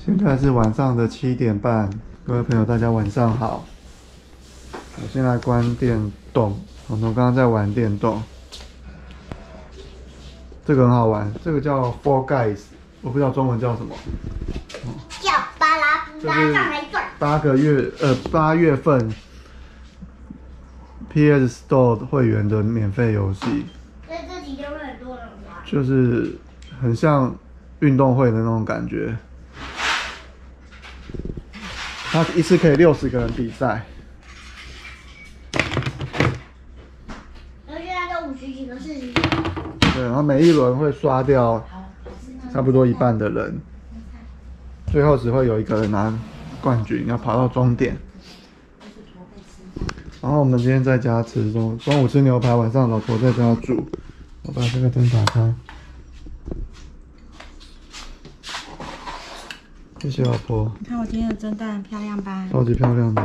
现在是晚上的7点半，各位朋友，大家晚上好。我先来关电动，彤彤刚刚在玩电动，这个很好玩，这个叫 Fall Guys， 我不知道中文叫什么， 叫巴拉布拉上来转。 8月份 PS Store 会员的免费游戏， 所以这几天会很多人玩。 就是很像运动会的那种感觉。它一次可以60个人比赛。 然后现在都50几个、40几个。 对，然后每一轮会刷掉差不多一半的人，最后只会有一个人拿冠军，要跑到终点。然后我们今天在家吃中午吃牛排，晚上老婆在家煮。我把这个灯打开。谢谢老婆。 你看我今天的蒸蛋漂亮吧？ 超级漂亮的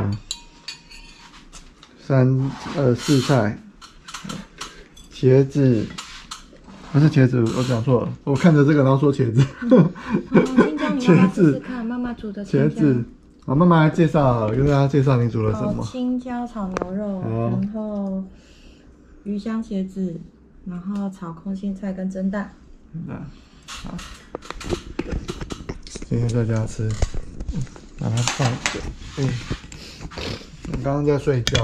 ，4菜，茄子，不是茄子，我讲错了，我看着这个然后说茄子。 青椒你要不要试试看？妈妈煮的茄子，好，妈妈来介绍，跟大家介绍你煮了什么？ 青椒炒牛肉，然后鱼香茄子，然后炒空心菜跟蒸蛋。 好。今天在家吃，把它放着。我刚刚在睡觉。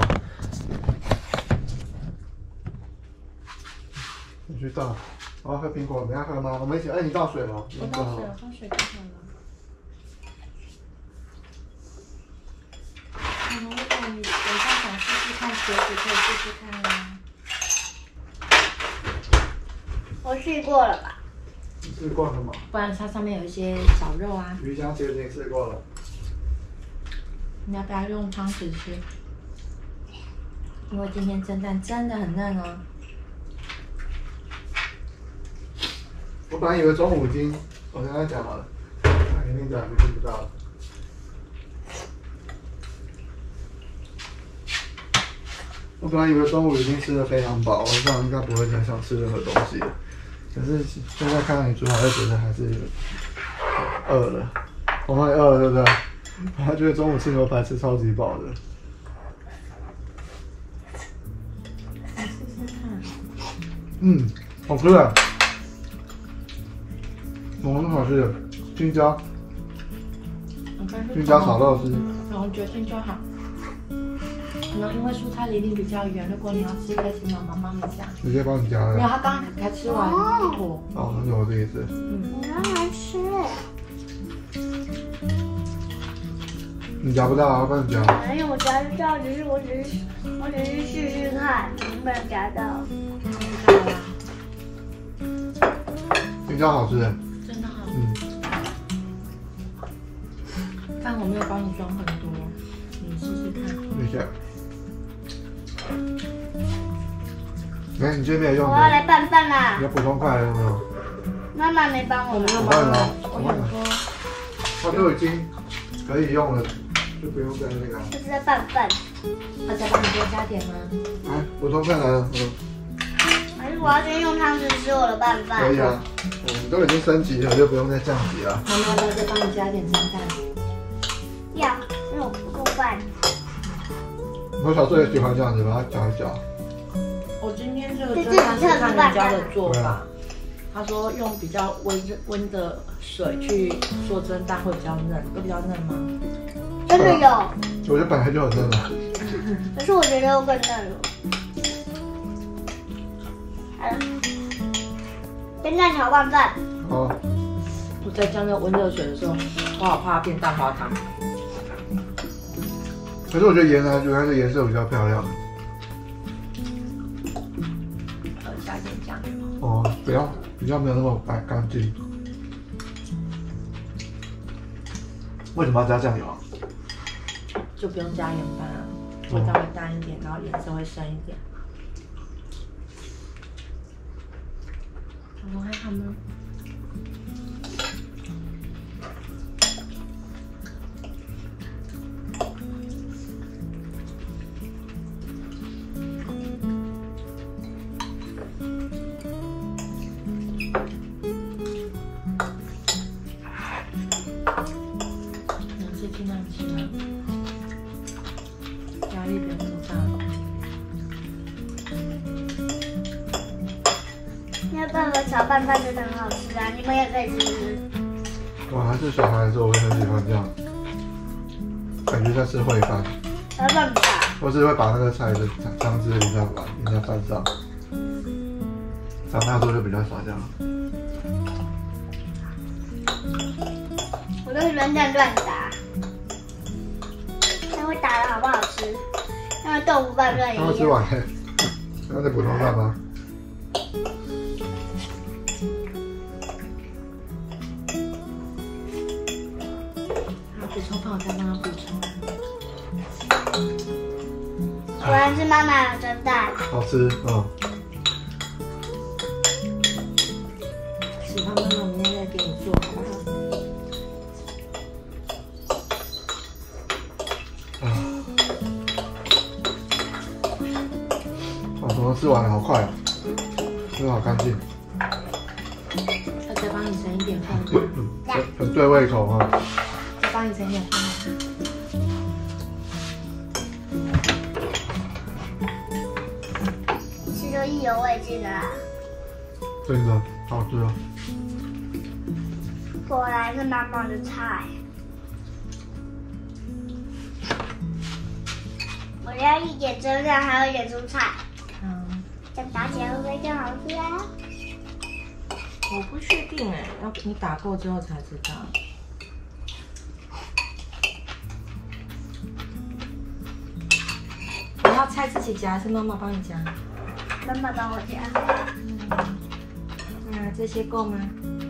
你去倒。我要喝苹果，你要喝吗？我们一起。你倒水了。 我倒水了，放水就好了。如果你晚上想试试看茄子，可以试试看啊。 我试过了吧？ 你试过了吗？ 不然它上面有一些小肉啊。 鱼香茄子你试过了。 你要不要用汤匙吃？因为今天蒸蛋真的很嫩哦。 我本来以为中午已经，我刚才讲好了，给你讲就听不到了。我本来以为中午已经吃得非常饱，晚上应该不会再想吃任何东西了。可是现在看到你煮好，就觉得还是饿了。我妈也饿了，对不对？她觉得中午吃牛排吃超级饱的。 来试试看。 好吃的。很好吃的，青椒炒肉丝。 我觉得青椒好。可能因为蔬菜离你比较远，如果你要吃，可以请妈妈帮你夹。 直接帮你夹了。 没有，他刚才吃完一坨。 哦，那我这意思。 我要来吃。 你夹不到，我帮你夹。 没有，我夹得到，我只是试试看能不能夹到。 青椒好吃的。 真的好。但我没有帮你装很多，你试试看。 谢谢。哎，你今天没有用的。 我要来拌饭啦。 你要补充块有没有？ 妈妈没帮我。 我没有帮帮你。 我想说， 它都已经可以用了，就不用再那个。 这是在拌饭。 要再帮你多加点吗？ 哎，补充块来了。 还是我要先用汤匙吃我的拌饭？ 可以啊，我们都已经升级了，就不用再降级了。 妈妈要不要再帮你加点蒸蛋？ 要，因为我不够饭。 我小时候也喜欢这样子，把它搅一搅。 我今天这个蒸蛋是看人家的做法，他说用比较温的水去做蒸蛋会比较嫩，会比较嫩吗？ 真的有。 我觉得本来就很嫩了。 可是我觉得又更嫩了。好了，蒸蛋炒拌饭。 好。 我在加那个温热水的时候，我好怕它变蛋花汤。 可是我觉得它的颜色比较漂亮。 加一点酱油。 哦，比较没有那么白干净。为什么要加酱油啊？ 就不用加盐巴啊，味道会淡一点，然后颜色会深一点。我还好吗？ 尽量吃啊，压力不要那么大。 那爸爸炒拌饭真的很好吃啊，你们也可以试试。 我还是小孩的时候，我会很喜欢这样，感觉像是烩饭， 要拌饭。 或是会把那个菜的汤汁淋在饭上。长大之后就比较少这样。 我都喜欢这样乱打，那会打的好不好吃？那豆腐拌饭一样。 他会吃完欸，那再补充饭吗？ 好，补充饭我再帮他补充。 果然是妈妈的蒸蛋， 好吃，嗯。 喜欢妈妈明天再给你做，好不好？ 哇，怎么吃完了好快啊，吃的好干净， 要再帮你盛一点饭吗？ 很对胃口哈。 再帮你盛一点饭吗？ 吃就意犹未尽啦。 真的好吃哦。 果然是妈妈的菜。我要一点蒸蛋，还有一点蔬菜，这样打起来会不会更好吃啊？ 我不确定哎，要你打过之后才知道。你要菜自己夹，还是妈妈帮你夹？ 妈妈帮我夹。 那这些够吗？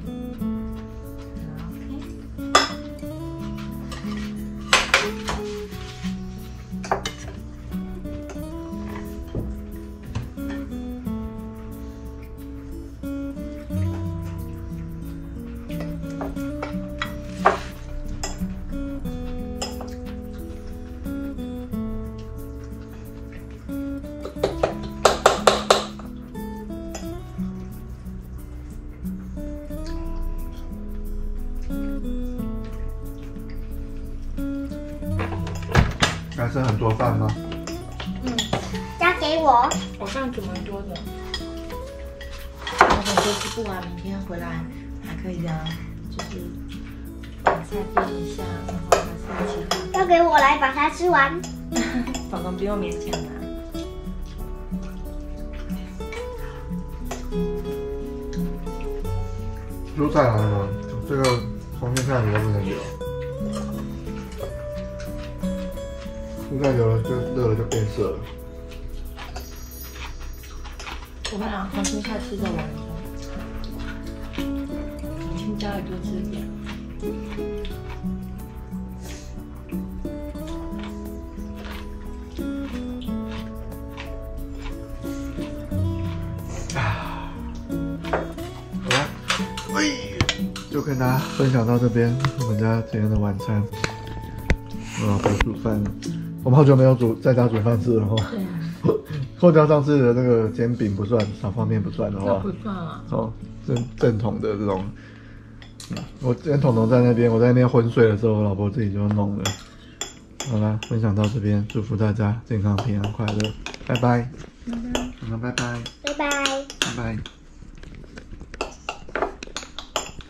还剩很多饭吗？ 交给我。 我饭煮蛮多的，我等说吃不完，明天回来还可以呀，就是把菜变一下，然后还是一起交给我来把它吃完。 宝宝不用勉强啦。 蔬菜来了吗？这个空心菜你都不能留，蔬菜留了就热了就变色了。 我们俩空心菜吃得完的，青椒也多吃一点。 好了，就跟大家分享到这边，我们家今天的晚餐。我老婆煮饭，我们好久没有在家煮饭吃了哈。 对啊， 扣掉上次的那个煎饼不算，炒方面不算的话， 不算啊。 哦，正统的这种。我跟彤彤在那边，我在那边昏睡的时候，我老婆自己就弄了。好啦，分享到这边，祝福大家健康、平安、快乐，拜拜。拜拜。 拜拜。 拜拜。